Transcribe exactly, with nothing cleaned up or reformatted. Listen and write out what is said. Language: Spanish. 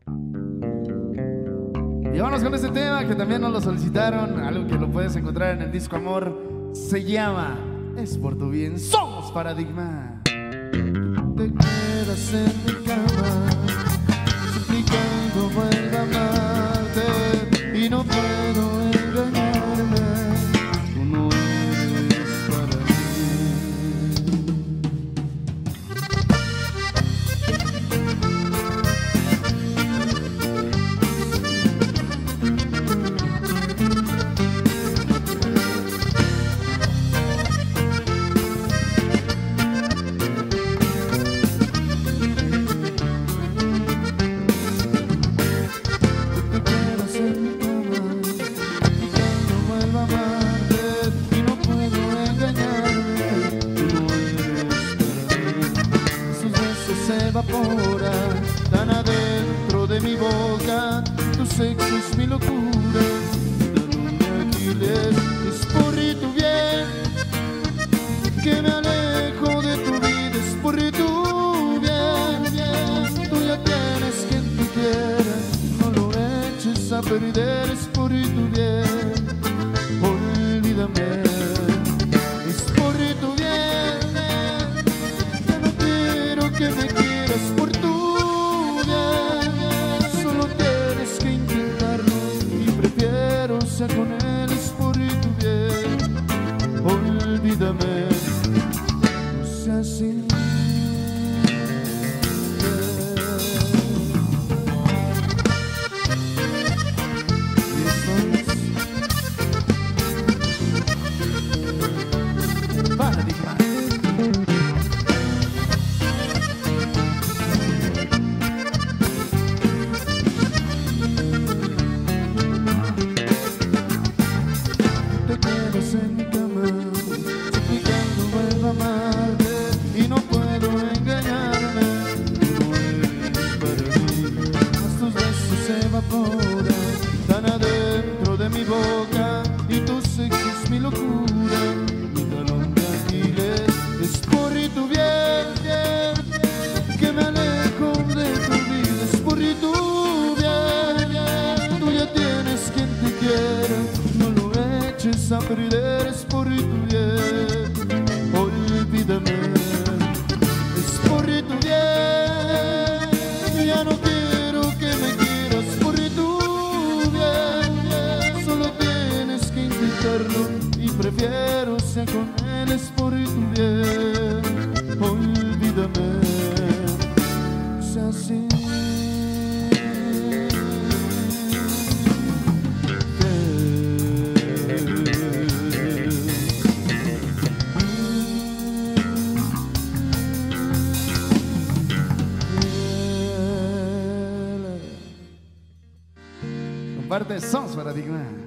Y vamos con este tema que también nos lo solicitaron, algo que lo puedes encontrar en el disco Amor. Se llama Es por tu bien, somos Paradigma. Te quedas en mi cama, suplicando vuelva a amarte, y no puedo engañarme, tú no eres para mí. Se evapora tan adentro de mi boca, tu sexo es mi locura, talón de Aquiles. Es por tu bien que me alejo de tu vida, es por tu bien, bien. Tú ya tienes quien te quiera, no lo eches a perder, es por tu bien, olvídame. Es por tu bien, ya no quiero que me quieras, por tu bien, solo tienes que intentarlo y prefiero ser con él, es por tu bien, olvídame, no seas así. En mi cama, suplicando vuelva a amarte, y no puedo engañarme, tú no eres para mí. Mas tus besos se evaporan tan adentro de mi boca, y tu sexo es mi locura, mi talón de Aquiles. Es por tu bien, bien, que me alejo de tu vida, es por tu bien, bien. Tú ya tienes quien te quiera, no lo eches a perder, es por tu bien, olvídame. Es por tu bien, ya no quiero que me quieras, por tu bien, solo tienes que intentarlo y prefiero ser con él, es por tu bien, olvídame, es así. Comparte, somos Paradigma.